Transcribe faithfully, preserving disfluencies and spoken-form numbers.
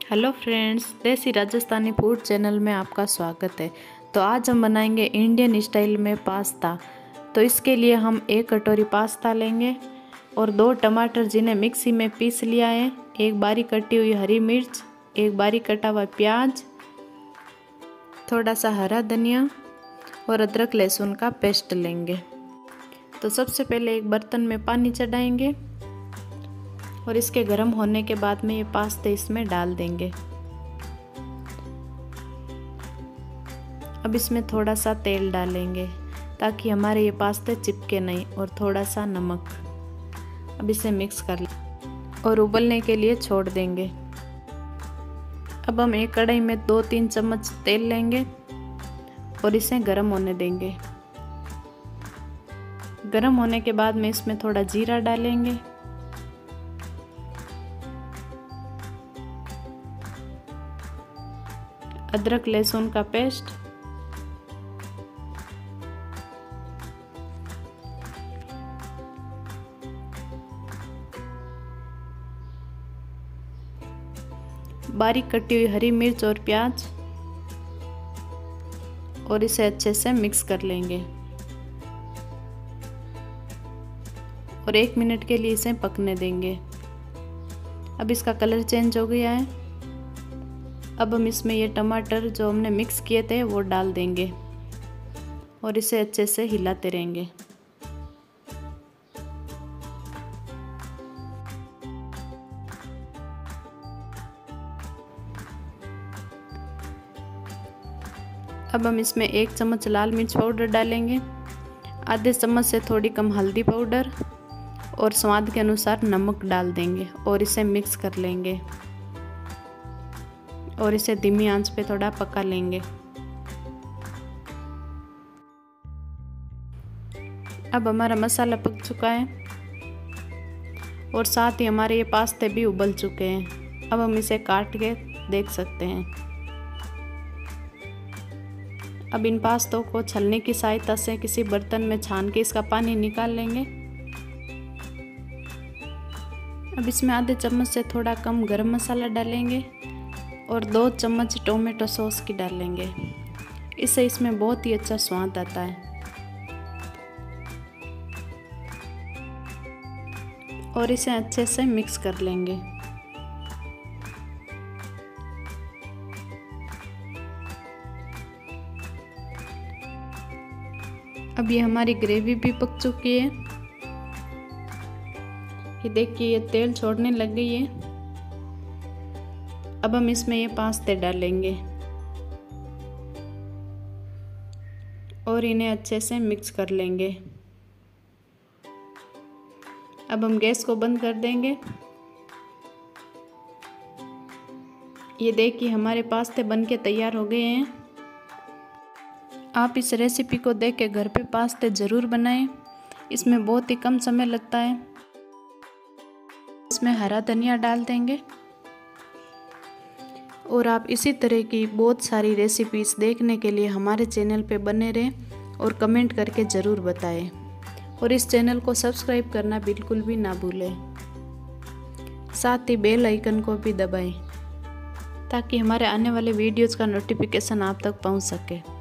Hello friends, देसी Rajasthani food channel में आपका स्वागत है। तो आज हम बनाएंगे इंडियन स्टाइल में पास्ता। तो इसके लिए हम एक कटोरी पास्ता लेंगे और दो टमाटर जिन्हें मिक्सी में पीस लिया है, एक बारीक कटी हुई हरी मिर्च, एक बारीक कटा हुआ प्याज, थोड़ा सा हरा धनिया और अदरक लहसुन का पेस्ट लेंगे। तो सबसे पहले एक बर्तन में पानी चढ़ाएंगे और इसके गर्म होने के बाद में ये पास्ते इसमें डाल देंगे। अब इसमें थोड़ा सा तेल डालेंगे ताकि हमारे ये पास्ते चिपके नहीं, और थोड़ा सा नमक। अब इसे मिक्स कर लें और उबलने के लिए छोड़ देंगे। अब हम एक कढ़ाई में दो तीन चम्मच तेल लेंगे और इसे गर्म होने देंगे। गर्म होने के बाद में इसमें थोड़ा जीरा डालेंगे, अदरक लहसुन का पेस्ट, बारीक कटी हुई हरी मिर्च और प्याज, और इसे अच्छे से मिक्स कर लेंगे और एक मिनट के लिए इसे पकने देंगे। अब इसका कलर चेंज हो गया है। अब हम इसमें ये टमाटर जो हमने मिक्स किए थे वो डाल देंगे और इसे अच्छे से हिलाते रहेंगे। अब हम इसमें एक चम्मच लाल मिर्च पाउडर डालेंगे, आधे चम्मच से थोड़ी कम हल्दी पाउडर और स्वाद के अनुसार नमक डाल देंगे और इसे मिक्स कर लेंगे और इसे धीमी आंच पे थोड़ा पका लेंगे। अब हमारा मसाला पक चुका है और साथ ही हमारे ये पास्ते भी उबल चुके हैं। अब हम इसे काट के देख सकते हैं। अब इन पास्तों को छलनी की सहायता से किसी बर्तन में छान के इसका पानी निकाल लेंगे। अब इसमें आधे चम्मच से थोड़ा कम गरम मसाला डालेंगे और दो चम्मच टोमेटो सॉस की डालेंगे। इससे इसमें बहुत ही अच्छा स्वाद आता है। और इसे अच्छे से मिक्स कर लेंगे। अब ये हमारी ग्रेवी भी पक चुकी है। ये देखिए, ये तेल छोड़ने लग गई है। अब हम इसमें ये पास्ते डालेंगे और इन्हें अच्छे से मिक्स कर लेंगे। अब हम गैस को बंद कर देंगे। ये देखिए, हमारे पास्ते बनके तैयार हो गए हैं। आप इस रेसिपी को देख के घर पे पास्ते ज़रूर बनाएं। इसमें बहुत ही कम समय लगता है। इसमें हरा धनिया डाल देंगे और आप इसी तरह की बहुत सारी रेसिपीज़ देखने के लिए हमारे चैनल पे बने रहें और कमेंट करके ज़रूर बताएं। और इस चैनल को सब्सक्राइब करना बिल्कुल भी ना भूलें। साथ ही बेल आइकन को भी दबाएं ताकि हमारे आने वाले वीडियोज़ का नोटिफिकेशन आप तक पहुंच सके।